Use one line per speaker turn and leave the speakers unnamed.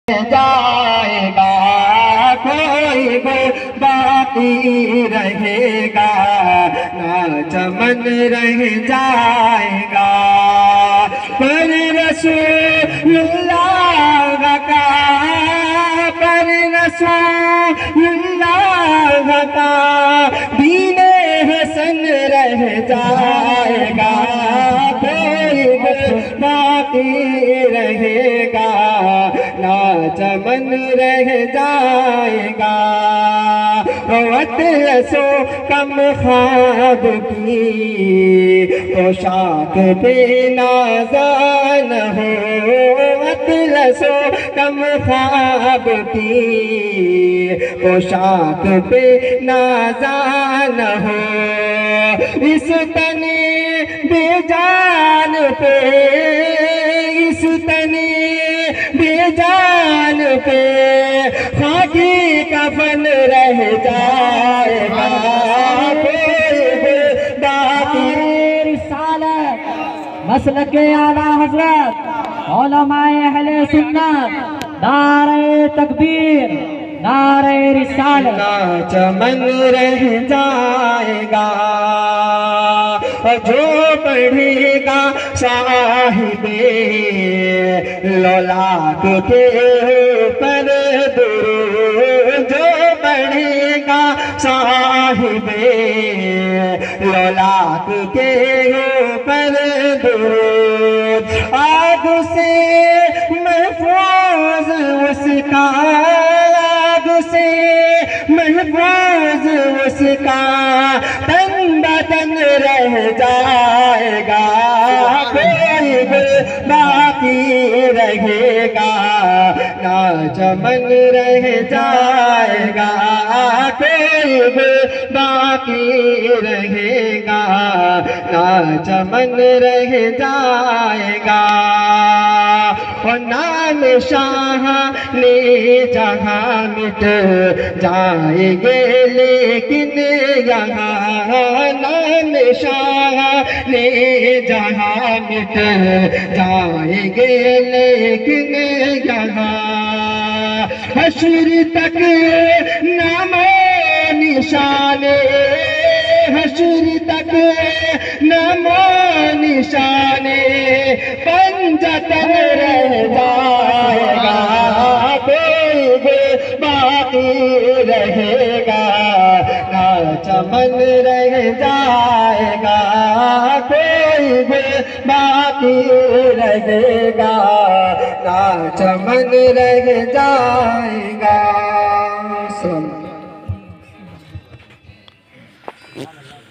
جائے گا، کوئی گل باقی رہے گا، نہ چمن رہ جائے گا۔ پر رسول اللہ کا، پر رسول اللہ کا دین حسن رہ جائے گا، کوئی گل باقی رہے گا، نہ چمن رہ جائے گا۔ اطلس و کم خواب کی پوشاک پہ نازان ہو، اطلس و کم خواب کی پوشاک پہ نازان ہو، اس تن بے جان پہ، اس تن بے جان پہ خاکی کفن رہ جائے گا، کوئی باقی
رسالت مسلک اعلیٰ حضرت علماء اہل سنت، نعرہ تکبیر، نعرہ رسالت۔
نہ چمن رہ جائے گا، جو پڑھے گا صاحب لولاک کے اوپر درود، جو پڑھے گا صاحب لولاک کے اوپر درود، آگ سے محفوظ اس کا، آگ سے محفوظ اس کا تن بدن رہ جائے گا، کوئی گل باقی رہے گا، نہ چمن رہ جائے گا، کوئی گل باقی رہے گا، نہ چمن رہ جائے گا۔ اور نام شاہ نے جہاں مٹ جائیں گے، لیکن یہاں نام شاہ نے جہاں مٹ جائیں گے، لیکن یہاں حشر تک نام و نشان، حشر تک نام و نشان پنجتن رہ جائے گا، کوئی گل باقی رہے گا، نہ چمن رہ جائے گا، کوئی گل باقی رہے گا، نہ چمن رہ جائے گا۔